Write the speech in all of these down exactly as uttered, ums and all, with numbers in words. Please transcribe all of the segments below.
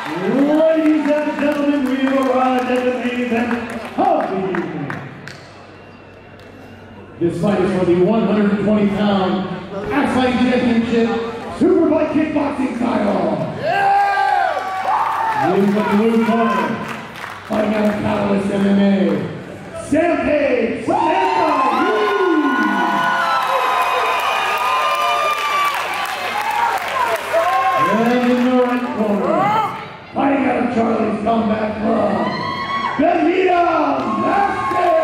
Ladies and gentlemen, we have arrived at the main event of the evening. This fight is for the one hundred twenty pound Axe Fighting Championship Superfight Kickboxing title. Yeah! In the blue corner, fighting out of Catalyst M M A, Stampede Samantha Hughes. And in the right corner, fighting out of Charlie's Combat Club, Benita Nasty!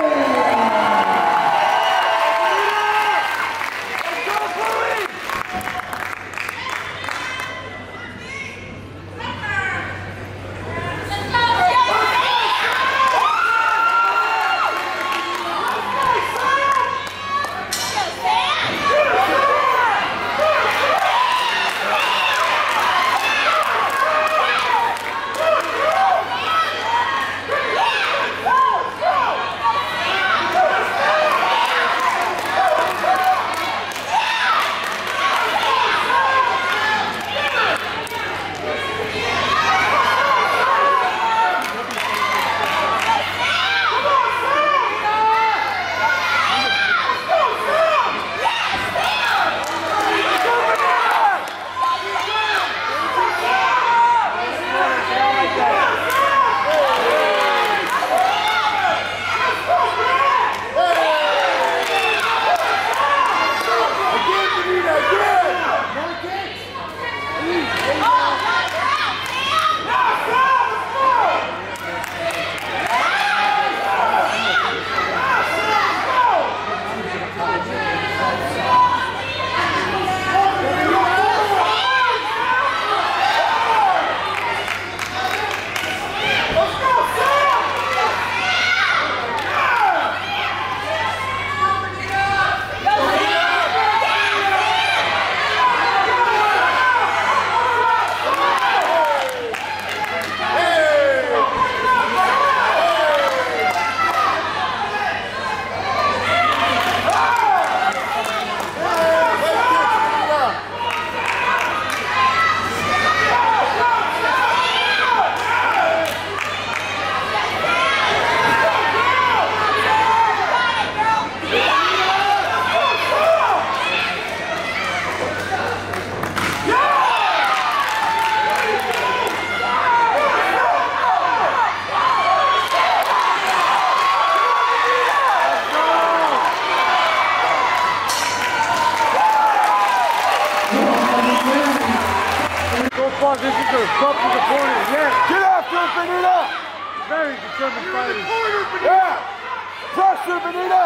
This is the top of the corner. Yeah. Get after him, Benita. Very determined fighter. Yeah. Pressure, Benita.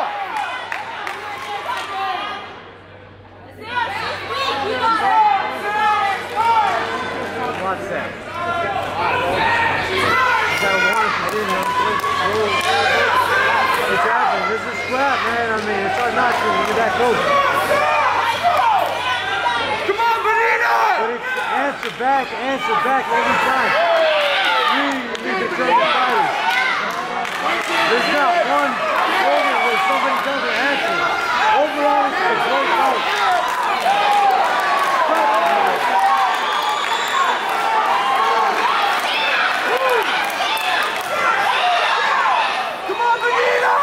Watch that. You gotta want it to get him. It's happening. This is scrap, man. I mean, it's hard not to when you're that close. Answer back, answer back every time. Really determined fighters. There's not one moment where somebody doesn't answer. Overall, it's a great fight. Come on, Benita!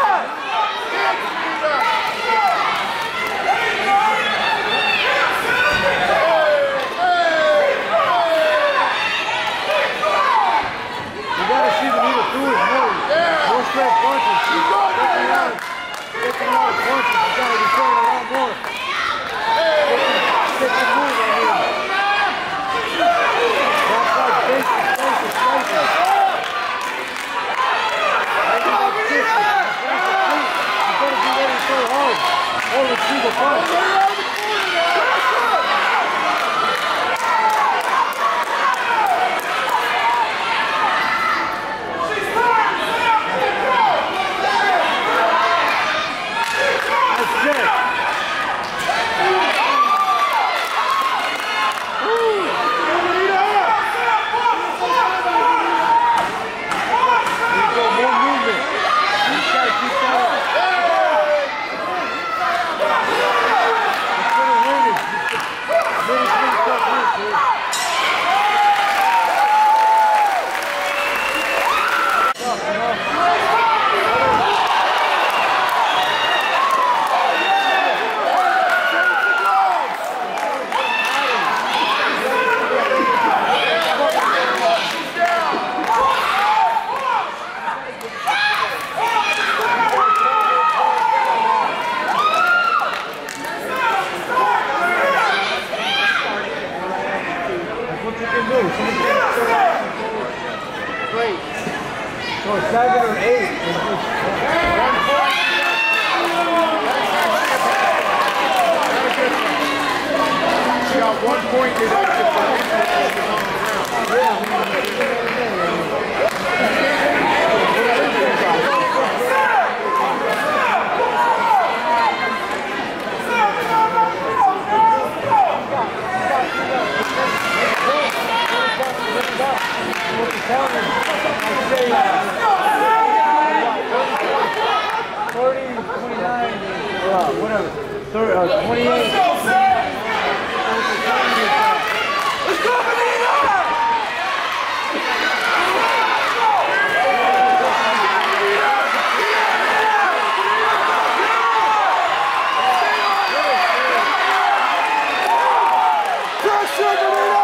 Straight punches. She's going to get a lot of punches. You gotta be throwing a lot more. Great. So seven or eight. You got one point deducted for injuries on the thirty, twenty-nine, uh, whatever. thirty, uh, twenty-eight. Let's go, Benito! Pressure, Benito!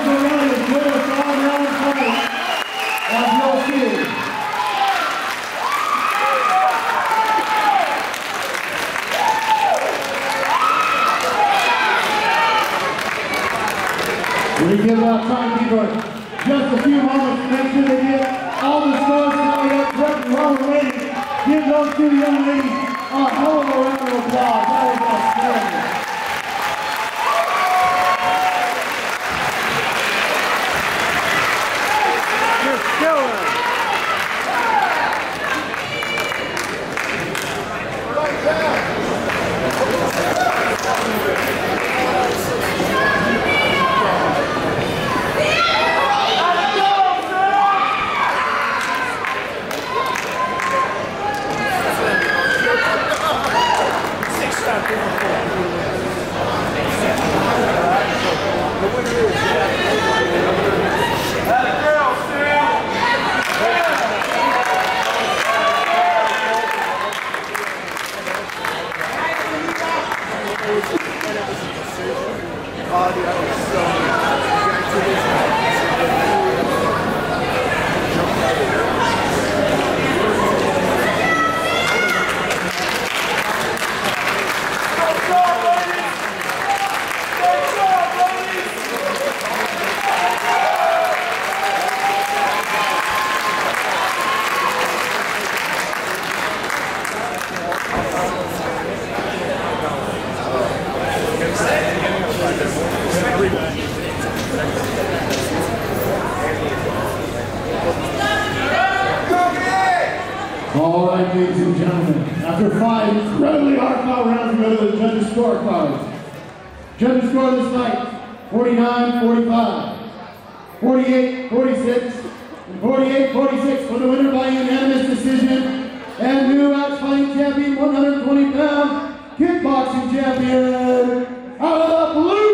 Michael Ryan with a five-round fight as you'll see. We give our timekeeper just a few moments to make sure they get all the scores tallied up correctly while we're waiting. Give those two young ladies a hell of a round of applause. That was outstanding. You're killing it. All right, ladies and gentlemen, after five incredibly hard-fought rounds, we go to the judges' scorecards. Judges score this fight, forty-nine forty-five, forty-eight forty-six, and forty-eight forty-six for the winner by unanimous decision, and new Axe Fighting Champion, one hundred twenty pound kickboxing champion, out of the blue